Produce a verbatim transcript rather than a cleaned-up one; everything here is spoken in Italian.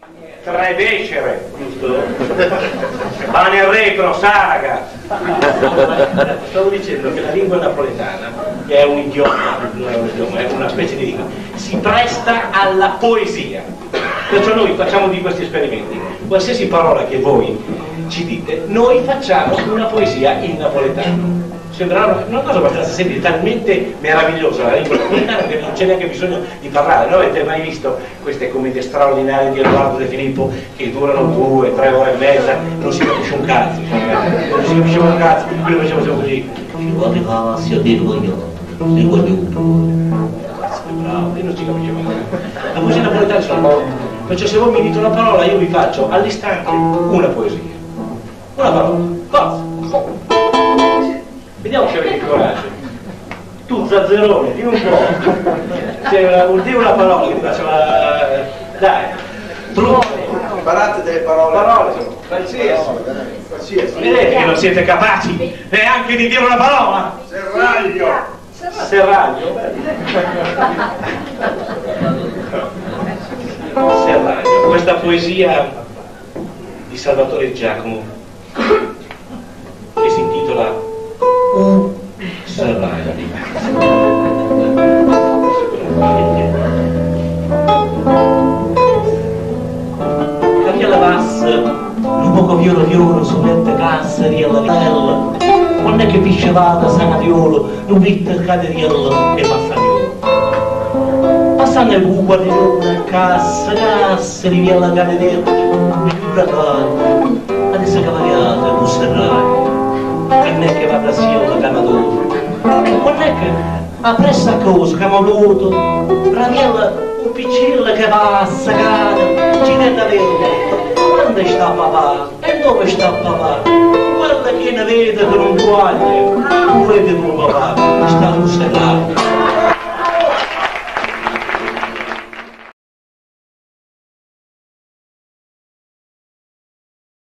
Tre becere, giusto? Pane retro, saga. Stavo dicendo che la lingua napoletana è un idioma, non è un idioma, è una specie di lingua, si presta alla poesia. Perciò noi facciamo di questi esperimenti. Qualsiasi parola che voi ci dite, noi facciamo una poesia in napoletano. Sembrava una cosa abbastanza semplice, talmente meravigliosa la lingua napoletana che non c'è neanche bisogno di parlare. Non avete mai visto queste commedie straordinarie di Edoardo De Filippo che durano due, tre ore e mezza, non si capisce un cazzo, non si capisce un cazzo, quello facciamo così. Io arrivava sia dico io, dico io. Bravo, io non si capisce mai. La poesia napoletana sono morte. Perciò se voi mi dite una parola io vi faccio all'istante una poesia. Una parola, forza. Vediamo se avete coraggio. Tu, Zazzerone, dimmi un po'. C'è una, dimmi una parola che ti faccio la... Dai. Imparate delle parole. Parole, qualsiasi. Qualsiasi. Vedete che non siete capaci neanche di dire una parola? Serraglio. Serraglio. Serraglio. Questa poesia di Salvatore Giacomo che si intitola Un serraglio. Cariella bassa, un poco violo violo, sull'ente cassa, riella riella, quando è che piscevata sanatiolo, un vitto caderiello e mazzaniolo. Passando il buco di una cassa, cassa, riviella caderiello, e più da carne, adesso cavaliate, un serraglio. Non è che vada sia una camadura, non è che appresso a cosa che abbiamo voluto, raviella un piccino che va a sagare, ci deve avere, quando sta papà e dove sta papà? Guarda che ne vede con un guaglio, non vede tuo papà, sta un serraglio.